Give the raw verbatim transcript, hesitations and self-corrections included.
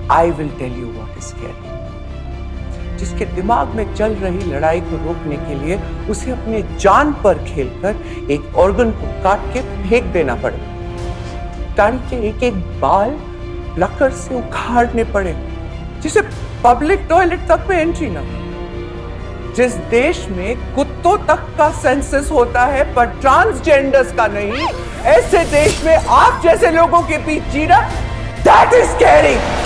I will tell you what is scary. जिसके दिमाग में चल रही लड़ाई को रोकने के लिए उसे अपने जान पर खेलकर एक ऑर्गन को काट के फेंक देना पड़े, दाढ़ी के एक एक बाल लकड़ से उखाड़ने पड़े, जिसे पब्लिक टॉयलेट तक में एंट्री ना। जिस देश में कुत्तों तक का सेंसस होता है पर ट्रांसजेंडर्स का नहीं, ऐसे देश में आप जैसे लोगों के बीच जीना, दैट इज स्कैरी।